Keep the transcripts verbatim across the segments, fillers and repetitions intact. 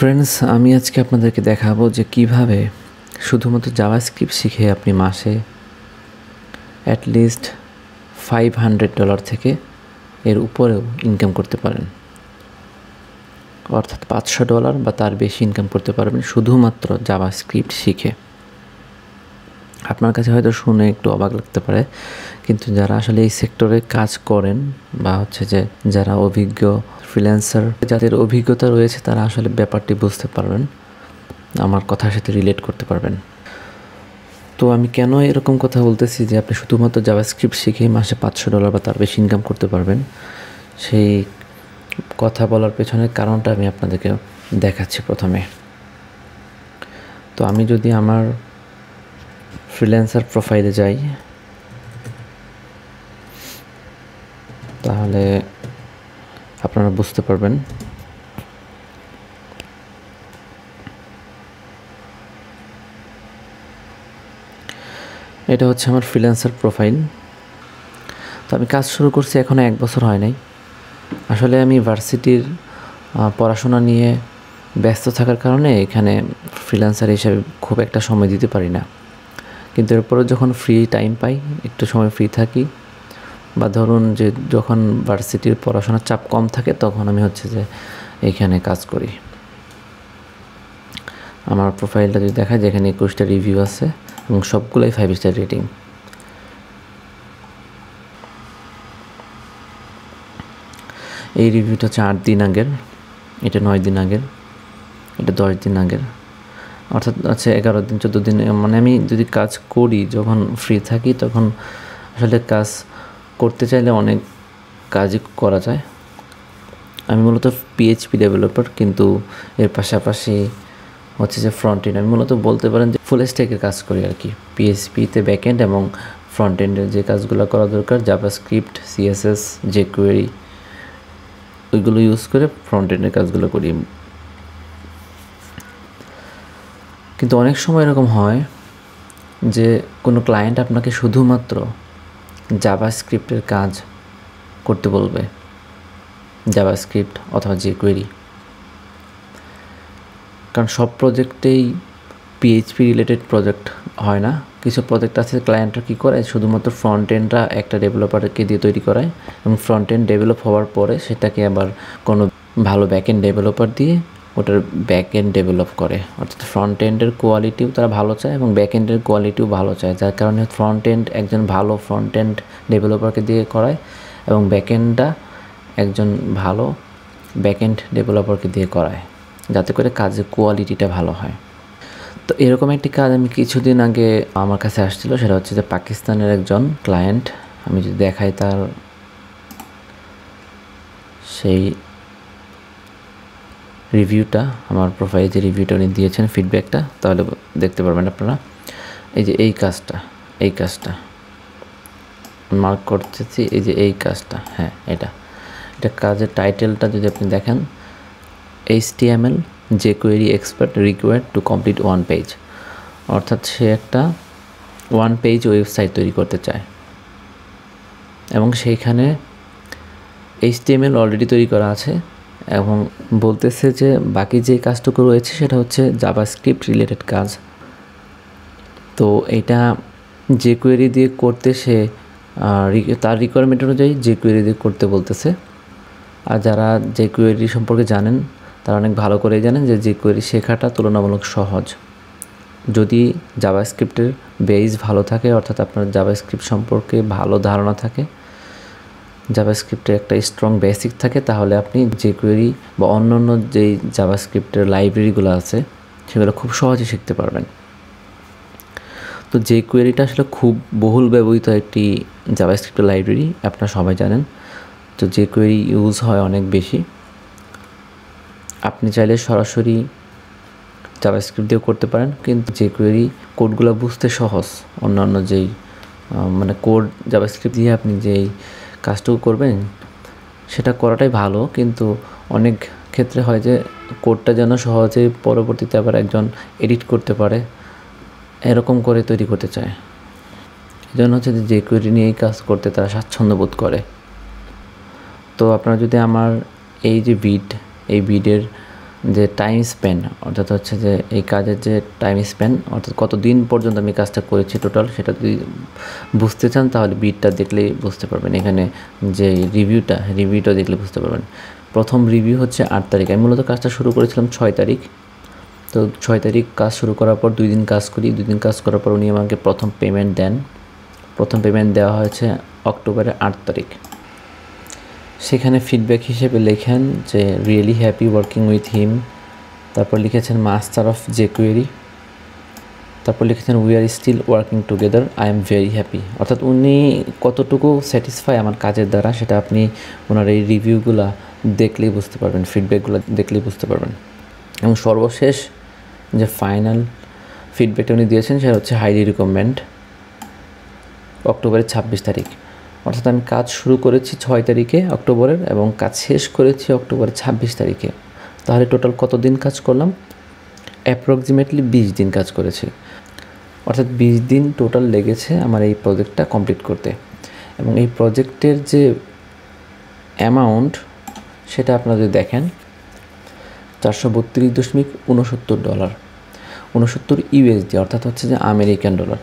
Friends, আমি আজকে আপনাদেরকে দেখাবো যে কিভাবে শুধুমাত্র জাভাস্ক্রিপ্ট শিখে আপনি মাসে অ্যাটলিস্ট ফাইভ হান্ড্রেড ডলার থেকে এর উপরেও ইনকাম করতে পারেন, অর্থাৎ পাঁচশো ডলার বা তার বেশি ইনকাম করতে পারবেন শুধুমাত্র জাভাস্ক্রিপ্ট শিখে। আপনার কাছে হয়তো শুনে একটু অবাক লাগতে পারে, কিন্তু যারা আসলে এই সেক্টরে কাজ করেন বা হচ্ছে যে যারা অভিজ্ঞ ফ্রিল্যান্সার, যাদের অভিজ্ঞতা রয়েছে, তারা আসলে ব্যাপারটি বুঝতে পারবেন, আমার কথার সাথে রিলেট করতে পারবেন। তো আমি কেন এরকম কথা বলতেছি যে আপনি শুধুমাত্র জাভাস্ক্রিপ্ট শিখেই মাসে পাঁচশো ডলার বা তার বেশি ইনকাম করতে পারবেন, সেই কথা বলার পেছনের কারণটা আমি আপনাদেরকে দেখাচ্ছি প্রথমে। তো আমি যদি আমার ফ্রিল্যান্সার প্রোফাইলে যাই, তাহলে আপনারা বুঝতে পারবেন। এটা হচ্ছে আমার ফ্রিল্যান্সার প্রোফাইল। তো আমি কাজ শুরু করছি এখনও এক বছর হয় নাই। আসলে আমি ভার্সিটির পড়াশোনা নিয়ে ব্যস্ত থাকার কারণে এখানে ফ্রিল্যান্সার হিসেবে খুব একটা সময় দিতে পারি না, কিন্তু এরপরে যখন ফ্রি টাইম পাই, একটু সময় ফ্রি থাকি, বা ধরুন যে যখন ভার্সিটির পড়াশোনার চাপ কম থাকে, তখন আমি হচ্ছে যে এইখানে কাজ করি। আমার প্রোফাইলটা যদি দেখা যায়, এখানে একুশটা রিভিউ আছে এবং সবগুলোই ফাইভ স্টার রেটিং। এই রিভিউটা হচ্ছে আট দিন আগের, এটা নয় দিন আগের, এটা দশ দিন আগের, অর্থাৎ আছে এগারো দিন চোদ্দো দিন। মানে আমি যদি কাজ করি, যখন ফ্রি থাকি, তখন আসলে কাজ করতে চাইলে অনেক কাজই করা যায়। আমি মূলত পিএইচপি ডেভেলপার, কিন্তু এর পাশাপাশি হচ্ছে যে ফ্রন্ট এন্ড, আমি মূলত বলতে পারেন যে ফুল স্ট্যাকের কাজ করি আর কি। পিএইচপিতে ব্যাক এন্ড এবং ফ্রন্ট এন্ডের যে কাজগুলো করা দরকার, জাভাস্ক্রিপ্ট, সিএসএস, জেকুয়েরি, ওইগুলো ইউজ করে ফ্রন্ট এন্ডের কাজগুলো করি। কিন্তু অনেক সময় এরকম হয় যে কোনো ক্লায়েন্ট আপনাকে শুধুমাত্র জাভাস্ক্রিপ্টের কাজ করতে বলবে, জাভাস্ক্রিপ্ট অথবা জেকুয়েরি। কারণ সব প্রজেক্টেই পিএইচপি রিলেটেড প্রজেক্ট হয় না। কিছু প্রজেক্ট আছে ক্লায়েন্টরা কী করে, শুধুমাত্র ফ্রন্ট এন্ডটা একটা ডেভেলপারকে দিয়ে তৈরি করায়, এবং ফ্রন্ট এন্ড ডেভেলপ হওয়ার পরে সেটাকে আবার কোনো ভালো ব্যাক এন্ড ডেভেলপার দিয়ে ওটার ব্যাক এন্ড ডেভেলপ করে। অর্থাৎ ফ্রন্ট এন্ডের কোয়ালিটিও তারা ভালো চায় এবং ব্যাক এন্ডের কোয়ালিটিও ভালো চায়, যার কারণে ফ্রন্ট এন্ড একজন ভালো ফ্রন্ট এন্ড ডেভেলপারকে দিয়ে করায় এবং ব্যাক এন্ডটা একজন ভালো ব্যাক এন্ড ডেভেলপারকে দিয়ে করায়, যাতে করে কাজের কোয়ালিটিটা ভালো হয়। তো এরকম একটি কাজ আমি কিছুদিন আগে আমার কাছে আসছিল, সেটা হচ্ছে যে পাকিস্তানের একজন ক্লায়েন্ট। আমি যদি দেখাই তার সেই রিভিউটা, আমার প্রোফাইলে যে রিভিউটা উনি দিয়েছেন, ফিডব্যাকটা, তাহলে দেখতে পারবেন আপনারা। এই যে এই কাজটা, এই কাজটা মার্ক করতেছি, এই যে এই কাজটা, হ্যাঁ এটা এটা কাজের টাইটেলটা যদি আপনি দেখেন, HTML jQuery expert required to complete one page. অর্থাৎ সে একটা ওয়ান পেজ ওয়েবসাইট তৈরি করতে চায় এবং সেইখানে এইচটিএমএল অলরেডি তৈরি করা আছে, এবং বলতেছে যে বাকি যে কাজটুকু রয়েছে সেটা হচ্ছে জাভাস্ক্রিপ্ট রিলেটেড কাজ। তো এটা জেকুয়েরি দিয়ে করতে সে তার রিকোয়ারমেন্ট অনুযায়ী জেকুয়েরি দিয়ে করতে বলতেছে। আর যারা জেকুয়েরি সম্পর্কে জানেন, তারা অনেক ভালো করেই জানেন যে জেকুয়েরি শেখাটা তুলনামূলক সহজ, যদি জাভাস্ক্রিপ্টের বেস ভালো থাকে, অর্থাৎ আপনার জাভাস্ক্রিপ্ট সম্পর্কে ভালো ধারণা থাকে, জাভাস্ক্রিপ্টের একটা স্ট্রং বেসিক থাকে, তাহলে আপনি জেকুয়েরি বা অন্য অন্য যেই জাভাস্ক্রিপ্টের লাইব্রেরিগুলো আছে সেগুলো খুব সহজে শিখতে পারবেন। তো জেকুয়েরিটা আসলে খুব বহুল ব্যবহৃত একটি জাভাস্ক্রিপ্টের লাইব্রেরি, আপনারা সবাই জানেন। তো জেকুয়েরি ইউজ হয় অনেক বেশি। আপনি চাইলে সরাসরি জাভাস্ক্রিপ্ট দিয়েও করতে পারেন, কিন্তু জেকুয়েরি কোডগুলো বুঝতে সহজ। অন্যান্য যেই মানে কোড জাভাস্ক্রিপ্ট দিয়ে আপনি যেই কাজটুকু করবেন সেটা করাটাই ভালো, কিন্তু অনেক ক্ষেত্রে হয় যে কোডটা যেন সহজে পরবর্তীতে আবার একজন এডিট করতে পারে, এরকম করে তৈরি করতে চায়। এই জন্য হচ্ছে যে জেকুয়েরি নিয়েই কাজ করতে তারা স্বাচ্ছন্দ্য বোধ করে। তো আপনারা যদি আমার এই যে বিড, এই বিডের যে টাইম স্পেন্ড অর্থাৎ হচ্ছে যে এই কাজের যে টাইম স্পেন্ড অর্থাৎ কত দিন পর্যন্ত আমি কাজটা করেছি টোটাল, সেটা যদি বুঝতে চান তাহলে বিটটা দেখলেই বুঝতে পারবেন। এখানে যে রিভিউটা রিভিউটা দেখলে বুঝতে পারবেন। প্রথম রিভিউ হচ্ছে আট তারিখ। আমি মূলত কাজটা শুরু করেছিলাম ছয় তারিখ। তো ছয় তারিখ কাজ শুরু করার পর দুই দিন কাজ করি। দুই দিন কাজ করার পর উনি আমাকে প্রথম পেমেন্ট দেন। প্রথম পেমেন্ট দেওয়া হয়েছে অক্টোবরের আট তারিখ। সেখানে ফিডব্যাক হিসেবে লেখেন যে really happy working with him. তারপর লিখেছেন মাস্টার অফ জেকুয়েরি। তারপর লিখেছেন we are still working together, I am very happy. অর্থাৎ উনি কতটুকু স্যাটিসফাই আমার কাজের দ্বারা সেটা আপনি ওনার এই রিভিউগুলো দেখলেই বুঝতে পারবেন, ফিডব্যাকগুলো দেখলেই বুঝতে পারবেন। এবং সর্বশেষ যে ফাইনাল ফিডব্যাকটা উনি দিয়েছেন সেটা হচ্ছে হাইলি রিকমেন্ড, অক্টোবরের ছাব্বিশ তারিখ। অর্থাৎ আমি কাজ শুরু করেছি ছয় তারিখে অক্টোবরের এবং কাজ শেষ করেছি অক্টোবরের ছাব্বিশ তারিখে। তাহলে টোটাল কত দিন কাজ করলাম? অ্যাপ্রক্সিমেটলি বিশ দিন কাজ করেছি। অর্থাৎ বিশ দিন টোটাল লেগেছে আমার এই প্রজেক্টটা কমপ্লিট করতে। এবং এই প্রজেক্টের যে অ্যামাউন্ট সেটা আপনারা যদি দেখেন চারশো বত্রিশ দশমিক উনসত্তর ডলার উনসত্তর ইউএসডি, অর্থাৎ হচ্ছে যে আমেরিকান ডলার।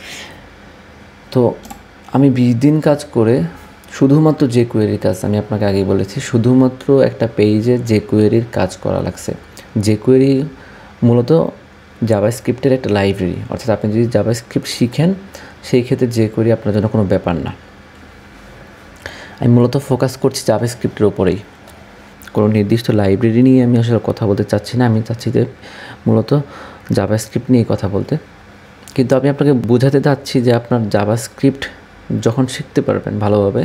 তো আমি বিশ দিন কাজ করে শুধুমাত্র জেকুয়েরির কাজ, আমি আপনাকে আগেই বলেছি, শুধুমাত্র একটা পেজে জেকুয়েরির কাজ করা লাগছে। জেকুয়েরি মূলত জাভাস্ক্রিপ্টের একটা লাইব্রেরি, অর্থাৎ আপনি যদি জাভাস্ক্রিপ্ট শিখেন সেই ক্ষেত্রে জেকুয়েরি আপনার জন্য কোনো ব্যাপার না। আমি মূলত ফোকাস করছি জাভাস্ক্রিপ্টের ওপরেই, কোনো নির্দিষ্ট লাইব্রেরি নিয়ে আমি আসলে কথা বলতে চাচ্ছি না। আমি চাচ্ছি যে মূলত জাভাস্ক্রিপ্ট নিয়ে কথা বলতে। কিন্তু আমি আপনাকে বোঝাতে চাচ্ছি যে আপনার জাভাস্ক্রিপ্ট যখন শিখতে পারবেন ভালোভাবে,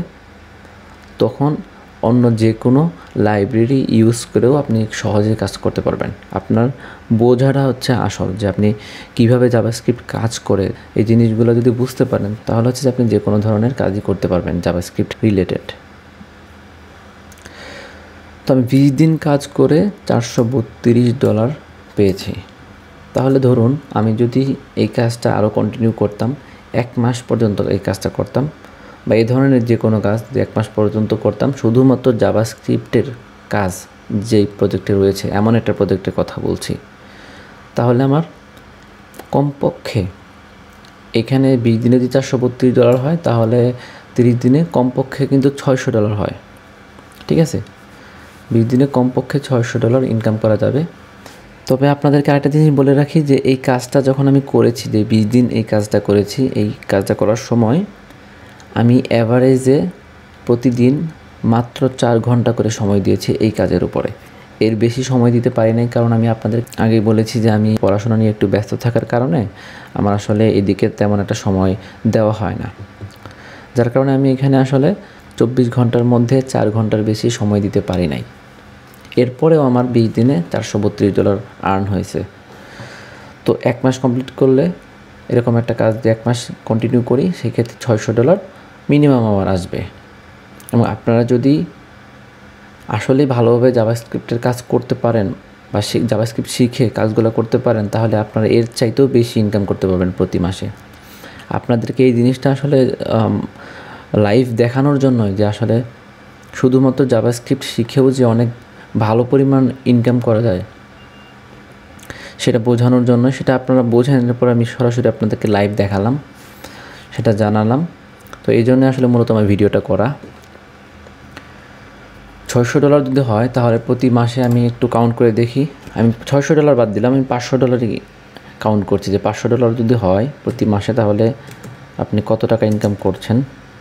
তখন অন্য যে কোনো লাইব্রেরি ইউজ করেও আপনি সহজে কাজ করতে পারবেন। আপনার বোঝাটা হচ্ছে আসল, যে আপনি কীভাবে জাভাস্ক্রিপ্ট কাজ করে এই জিনিসগুলো যদি বুঝতে পারেন তাহলে হচ্ছে যে আপনি যে কোনো ধরনের কাজই করতে পারবেন জাভাস্ক্রিপ্ট রিলেটেড। তো আমি বিশ দিন কাজ করে চারশো বত্রিশ ডলার পেয়েছি। তাহলে ধরুন আমি যদি এই কাজটা আরও কন্টিনিউ করতাম, এক মাস পর্যন্ত এই কাজটা করতাম, বা এই ধরনের যে কোনো কাজ এক মাস পর্যন্ত করতাম, শুধুমাত্র জাভাস্ক্রিপ্টের কাজ যেই প্রজেক্টে রয়েছে, এমন একটা প্রজেক্টের কথা বলছি, তাহলে আমার কমপক্ষে এখানে বিশ দিনে যদি চারশো বত্রিশ ডলার হয় তাহলে তিরিশ দিনে কমপক্ষে কিন্তু ছয়শো ডলার হয়। ঠিক আছে, বিশ দিনে কমপক্ষে ছয়শো ডলার ইনকাম করা যাবে। তবে আপনাদেরকে আরেকটা জিনিস বলে রাখি যে এই কাজটা যখন আমি করেছি, যে বিশ দিন এই কাজটা করেছি, এই কাজটা করার সময় আমি অ্যাভারেজে প্রতিদিন মাত্র চার ঘন্টা করে সময় দিয়েছি এই কাজের উপরে। এর বেশি সময় দিতে পারি নাই, কারণ আমি আপনাদের আগে বলেছি যে আমি পড়াশোনা নিয়ে একটু ব্যস্ত থাকার কারণে আমার আসলে এদিকে তেমন একটা সময় দেওয়া হয় না, যার কারণে আমি এখানে আসলে চব্বিশ ঘন্টার মধ্যে চার ঘন্টার বেশি সময় দিতে পারি নাই। এরপরেও আমার বিশ দিনে চারশো বত্রিশ ডলার আর্ন হয়েছে। তো এক মাস কমপ্লিট করলে এরকম একটা কাজ যদি এক মাস কন্টিনিউ করি সেক্ষেত্রে ছয়শো ডলার মিনিমাম আমার আসবে। এবং আপনারা যদি আসলেই ভালোভাবে জাভাস্ক্রিপ্টের কাজ করতে পারেন বা জাভাস্ক্রিপ্ট শিখে কাজগুলো করতে পারেন তাহলে আপনারা এর চাইতেও বেশি ইনকাম করতে পারবেন প্রতি মাসে। আপনাদেরকে এই জিনিসটা আসলে লাইভ দেখানোর জন্যই যে আসলে শুধুমাত্র জাভাস্ক্রিপ্ট শিখেও যে অনেক ভালো পরিমাণ ইনকাম করা যায় সেটা বোঝানোর জন্য, সেটা আপনারা বোঝানোর পর আমি সরাসরি আপনাদেরকে লাইভ দেখালাম, সেটা জানালাম। তো এই জন্য আসলে মূলত আমার ভিডিওটা করা। ছয়শো ডলার যদি হয় তাহলে প্রতি মাসে আমি একটু কাউন্ট করে দেখি, আমি ছয়শো ডলার বাদ দিলাম, আমি পাঁচশো ডলারই কাউন্ট করছি যে পাঁচশো ডলার যদি হয় প্রতি মাসে তাহলে আপনি কত টাকা ইনকাম করছেন।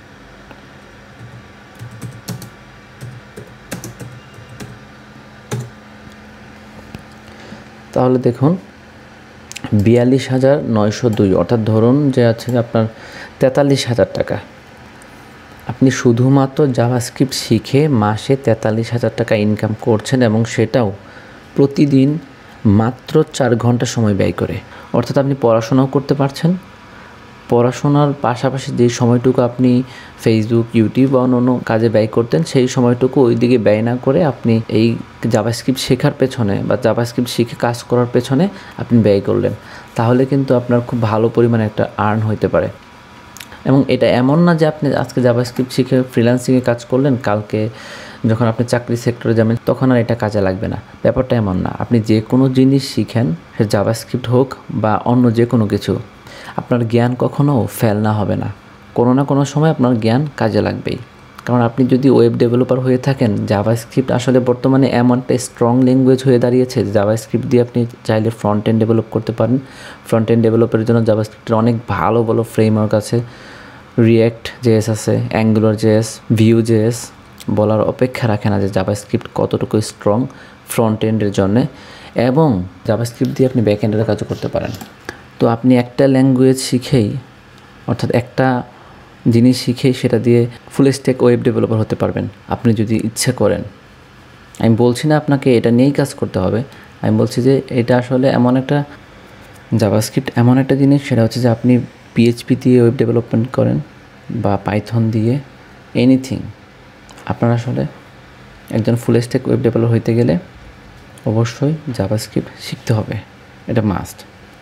তাহলে দেখুন বিয়াল্লিশ হাজার নয়শো দুই, অর্থাৎ ধরুন যে আছে আপনার তেতাল্লিশ হাজার টাকা আপনি শুধুমাত্র জাভাস্ক্রিপ্ট শিখে মাসে তেতাল্লিশ হাজার টাকা ইনকাম করছেন, এবং সেটাও প্রতিদিন মাত্র চার ঘন্টা সময় ব্যয় করে। অর্থাৎ আপনি পড়াশোনাও করতে পারছেন, পড়াশোনার পাশাপাশি যে সময়টুকু আপনি ফেসবুক, ইউটিউব বা অন্য কাজে ব্যয় করতেন সেই সময়টুকু ওই দিকে ব্যয় না করে আপনি এই জাভাস্ক্রিপ্ট শেখার পেছনে বা জাভাস্ক্রিপ্ট শিখে কাজ করার পেছনে আপনি ব্যয় করলেন, তাহলে কিন্তু আপনার খুব ভালো পরিমাণে একটা আর্ন হতে পারে। এবং এটা এমন না যে আপনি আজকে জাভাস্ক্রিপ্ট শিখে ফ্রিল্যান্সিংয়ে কাজ করলেন, কালকে যখন আপনি চাকরি সেক্টরে যাবেন তখন আর এটা কাজে লাগবে না। ব্যাপারটা এমন না, আপনি যে কোনো জিনিস শিখেন, সে জাভাস্ক্রিপ্ট হোক বা অন্য যে কোনো কিছু, আপনার জ্ঞান কখনো ফেল না হবে না, কোনো না কোনো সময় আপনার জ্ঞান কাজে লাগবেই। কারণ আপনি যদি ওয়েব ডেভেলপার হয়ে থাকেন, জাভাস্ক্রিপ্ট আসলে বর্তমানে এমন একটা স্ট্রং ল্যাঙ্গুয়েজ হয়ে দাঁড়িয়েছে, জাভাস্ক্রিপ্ট দিয়ে আপনি চাইলে ফ্রন্ট এন্ড ডেভেলপ করতে পারেন। ফ্রন্ট এন্ড ডেভেলপের জন্য জাভাস্ক্রিপ্টের অনেক ভালো ভালো ফ্রেমওয়ার্ক আছে, রিয়্যাক্ট জেএস আছে, অ্যাঙ্গুলার জেএস, ভিউ জেএস। বলার অপেক্ষা রাখে না যে জাভাস্ক্রিপ্ট কতটুকু স্ট্রং ফ্রন্ট এন্ডের জন্যে, এবং জাভাস্ক্রিপ্ট দিয়ে আপনি ব্যাক এন্ডের কাজও করতে পারেন। তো আপনি একটা ল্যাঙ্গুয়েজ শিখেই, অর্থাৎ একটা জিনিস শিখেই সেটা দিয়ে ফুল স্ট্যাক ওয়েব ডেভেলপার হতে পারবেন আপনি যদি ইচ্ছে করেন। আমি বলছি না আপনাকে এটা নিয়েই কাজ করতে হবে, আমি বলছি যে এটা আসলে এমন একটা জাভাস্ক্রিপ্ট এমন একটা জিনিস, সেটা হচ্ছে যে আপনি পিএইচপি দিয়ে ওয়েব ডেভেলপমেন্ট করেন বা পাইথন দিয়ে, এনিথিং, আপনার আসলে একজন ফুল স্ট্যাক ওয়েব ডেভেলপার হইতে গেলে অবশ্যই জাভাস্ক্রিপ্ট শিখতে হবে, এটা মাস্ট।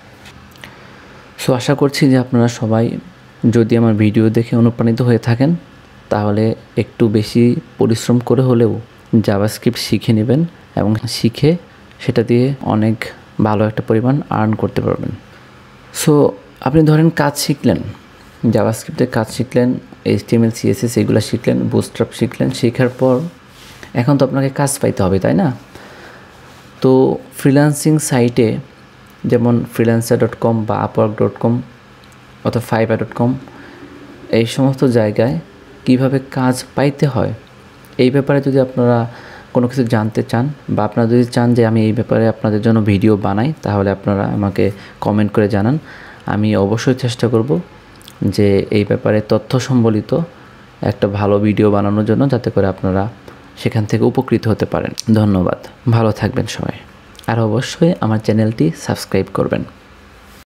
সো আশা করছি যে আপনারা সবাই যদি আমার ভিডিও দেখে অনুপ্রাণিত হয়ে থাকেন, তাহলে একটু বেশি পরিশ্রম করে হলেও জাভাস্ক্রিপ্ট শিখে নেবেন এবং শিখে সেটা দিয়ে অনেক ভালো একটা পরিমাণ আর্ন করতে পারবেন। সো আপনি ধরেন কাজ শিখলেন, জাভাস্ক্রিপ্টের কাজ শিখলেন, এইচটিএমএল সিএসএস এগুলো শিখলেন, বুটস্ট্র্যাপ শিখলেন, শেখার পর এখন তো আপনাকে কাজ পাইতে হবে, তাই না? তো ফ্রিল্যান্সিং সাইটে যেমন ফ্রিল্যান্সার ডট কম বা আপওয়ার্ক ডট কম অথবা ফাইবার ডট কম, এই সমস্ত জায়গায় কিভাবে কাজ পাইতে হয় এই ব্যাপারে যদি আপনারা কোনো কিছু জানতে চান, বা আপনারা যদি চান যে আমি এই ব্যাপারে আপনাদের জন্য ভিডিও বানাই, তাহলে আপনারা আমাকে কমেন্ট করে জানান। আমি অবশ্যই চেষ্টা করব যে এই ব্যাপারে তথ্য সম্বলিত একটা ভালো ভিডিও বানানোর জন্য, যাতে করে আপনারা সেখান থেকে উপকৃত হতে পারেন। ধন্যবাদ, ভালো থাকবেন সবাই, আর অবশ্যই আমার চ্যানেলটি সাবস্ক্রাইব করবেন।